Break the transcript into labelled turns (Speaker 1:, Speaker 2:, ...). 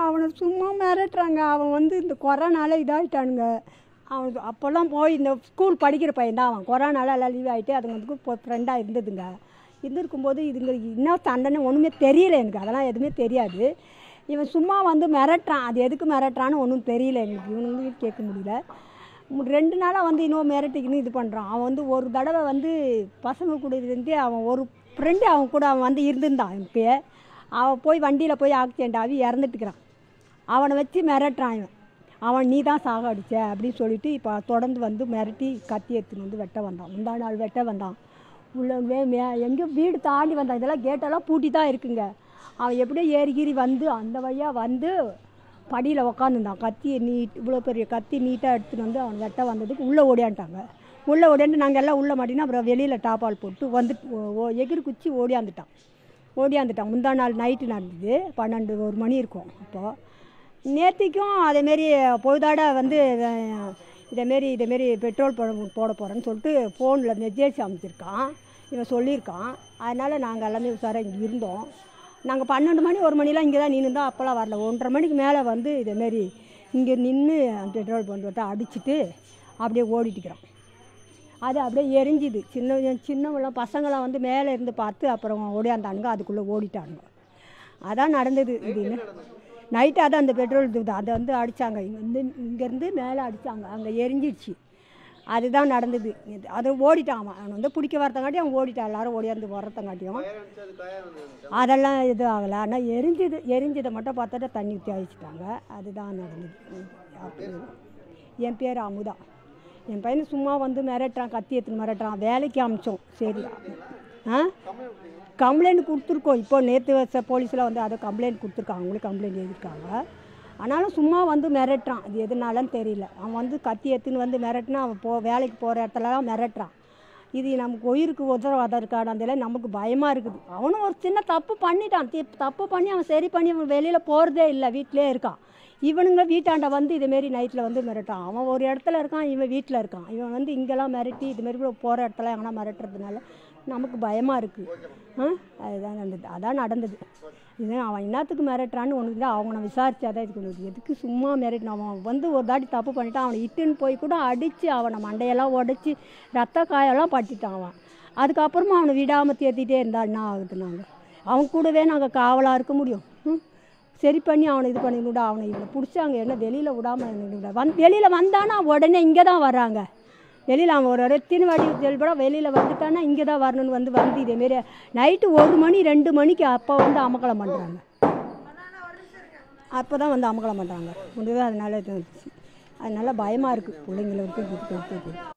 Speaker 1: அவனை சும்மா மிரட்டுறாங்க. அவன் வந்து இந்த கொரோனால இதாகிட்டானுங்க. அவன் அப்போல்லாம் போய் இந்த ஸ்கூல் படிக்கிற பையன் தான். அவன் கொரோனால எல்லாம் லீவ் ஆகிட்டு அதுங்களுக்கு இப்போ ஃப்ரெண்டாக இருந்ததுங்க. இருந்திருக்கும்போது இதுங்களுக்கு இன்னும் தண்டனை ஒன்றுமே தெரியல எனக்கு. அதெல்லாம் எதுவுமே தெரியாது. இவன் சும்மா வந்து மிரட்டுறான். அது எதுக்கு மிரட்டுறான்னு ஒன்றும் தெரியல எங்களுக்கு. இவனுங்களுக்கு கேட்க முடியல. 2 நாளாக வந்து இன்னும் மிரட்டிக்கின்னு இது பண்ணுறான். அவன் வந்து ஒரு தடவை வந்து பசங்க கூட இருந்து அவன் ஒரு ஃப்ரெண்டு அவன் கூட அவன் வந்து இருந்திருந்தான். இப்போயே அவன் போய் வண்டியில் போய் ஆக்சிடென்ட் ஆகி இறந்துட்டுக்கிறான். அவனை வச்சு மிரட்டுறான் இவன். அவன் நீ தான் சாக அடிச்ச அப்படின்னு சொல்லிட்டு இப்போ தொடர்ந்து வந்து மிரட்டி கத்தி எடுத்துன்னு வந்து வெட்ட வந்தான். முந்தா நாள் வெட்ட வந்தான். உள்ள எங்கேயோ வீடு தாண்டி வந்தான். இதெல்லாம் கேட்டெல்லாம் பூட்டி தான் இருக்குங்க. அவன் எப்படியோ ஏறிகிரி வந்து அந்த வழியாக வந்து படியில் உக்காந்துருந்தான். கத்தியை இவ்வளோ பெரிய கத்தி நீட்டாக எடுத்துகிட்டு வந்து அவன் வெட்ட வந்ததுக்கு உள்ளே ஓடியான்ட்டாங்க. உள்ளே ஓடியாண்டு நாங்கள் எல்லாம் உள்ளே மாட்டினா அப்புறம் வெளியில் டாப்பால் போட்டு வந்து எகிரி குச்சி ஓடியாந்துட்டான். முந்தா நாள் நைட்டு நடந்தது. 12-1 மணி இருக்கும். அப்போது நேற்றுக்கும் அதேமாரி பொழுதாட வந்து இதேமாரி பெட்ரோல் போட போகிறேன்னு சொல்லிட்டு ஃபோனில் மெசேஜ் அமைச்சிருக்கான். இவன் சொல்லியிருக்கான். அதனால் நாங்கள் எல்லாமே உஷாராக இங்கே இருந்தோம். நாங்கள் 12 மணி 1 மணிலாம் இங்கே தான் நின்றுந்தோம். அப்போல்லாம் வரல. 1:30 மணிக்கு மேலே வந்து இதேமாரி இங்கே நின்று பெட்ரோல் போட்டு அடிச்சுட்டு அப்படியே ஓடிட்டுக்கிறோம். அது அப்படியே எரிஞ்சுது. சின்னவெல்லாம் பசங்களாம் வந்து மேலே இருந்து பார்த்து அப்புறம் ஓடியாந்தானுங்க. அதுக்குள்ளே ஓடிட்டானுங்க. அதான் நடந்தது. இது நைட்டு அதான் அந்த பெட்ரோல் அதை வந்து அடித்தாங்க. இங்கேருந்து மேலே அடித்தாங்க. அங்கே எரிஞ்சிடுச்சு. அதுதான் நடந்தது. அது ஓடிட்டான். அவன் வந்து பிடிக்க வரத்தங்காட்டியும் அவன் ஓடிட்டான். எல்லோரும் ஓடியாந்து வரத்தங்காட்டியும் அதெல்லாம் இது ஆகலை. ஆனால் எரிஞ்சதை மட்டும் பார்த்துட்டு தண்ணி ஊற்றி அழிச்சிட்டாங்க. அதுதான் நடந்தது. என் பேர் அமுதா. என் பையனை சும்மா வந்து மிரட்டுறான். கத்தி எடுத்துன்னு மிரட்டுறான். வேலைக்கு அமிச்சோம். சரி கம்ப்ளைண்ட் கொடுத்துருக்கோம். இப்போ நேற்று போலீஸில் வந்து அதை கம்ப்ளைண்ட் கொடுத்துருக்காங்க. அவங்களும் கம்ப்ளைண்ட் எழுதியிருக்காங்க. ஆனாலும் சும்மா வந்து மிரட்டுறான். அது எதுனாலன்னு தெரியல. அவன் வந்து கத்தி எடுத்துன்னு வந்து மிரட்டினா அவன் வேலைக்கு போகிற இடத்துலலாம் மிரட்டுறான். இது நமக்கு உயிருக்கு உத்தரவாதம் இருக்காடாந்தில் நமக்கு பயமாக இருக்குது. அவனும் ஒரு சின்ன தப்பு பண்ணிட்டான். தப்பு பண்ணி அவன் சரி பண்ணி அவன் வெளியில் போகிறதே இல்லை. வீட்டிலே இருக்கான். இவனுங்க வீட்டாண்ட வந்து இதுமாரி நைட்டில் வந்து மிரட்டான். அவன் ஒரு இடத்துல இருக்கான். இவன் வீட்டில் இருக்கான். இவன் வந்து இங்கெல்லாம் மிரட்டி இதுமாரி கூட போகிற இடத்துல எங்கன்னா மிரட்டுறதுனால நமக்கு பயமாக இருக்குது. அதான் நடந்தது. இது அவன் என்னத்துக்கு மிரட்டுறான்னு ஒன்று தான் அவங்க நான் விசாரிச்சாதான் இதுக்கு எதுக்கு சும்மா மிரட்டினான். அவன் வந்து ஒரு தாட்டி தப்பு பண்ணிட்டான். அவனை இட்டுன்னு போய் கூட அடித்து அவனை மண்டையெல்லாம் உடச்சி ரத்த காயெல்லாம் பட்டிட்டான் அவன். அதுக்கப்புறமா அவனை விடாமல் தேத்திட்டே இருந்தால் என்ன ஆகுது? அவன் கூடவே நாங்கள் காவலாக இருக்க முடியும்? சரி பண்ணி அவனை இது பண்ணிவிட. அவனை இவனை பிடிச்சாங்க. என்ன வெளியில் விடாமல் வெளியில் வந்தானா உடனே இங்கே தான் வர்றாங்க. வெளியில் அவன் ஒரு எத்தனை வாடி தெளிப்பட வெளியில் வந்துட்டானா இங்கே தான் வரணும்னு வந்து இதேமாரி நைட்டு 1 மணி 2 மணிக்கு அப்போ வந்து அமக்கலம் பண்ணுறாங்க. அப்போ தான் வந்து அமக்கலம் பண்ணுறாங்க. முடிவு அதனால பயமாக இருக்குது பிள்ளைங்களுக்கு.